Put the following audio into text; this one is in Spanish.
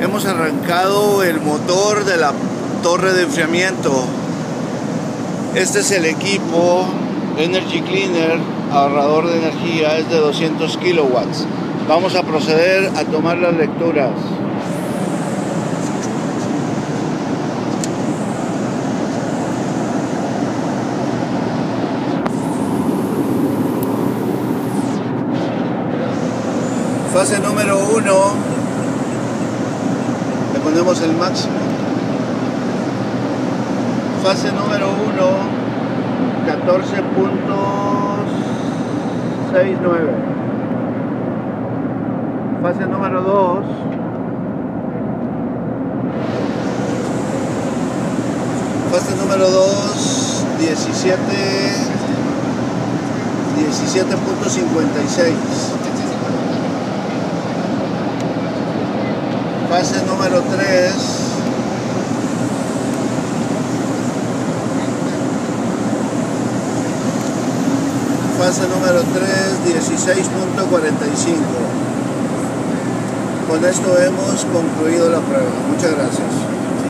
Hemos arrancado el motor de la torre de enfriamiento. Este es el equipo Energy Cleaner, ahorrador de energía, es de 200 kilowatts. Vamos a proceder a tomar las lecturas. Fase número 1, le ponemos el máximo. Fase número 1, 14.69. Fase número 2, fase número 2, 17.56. Fase número 3, fase número 3, 16.45. Con esto hemos concluido la prueba. Muchas gracias.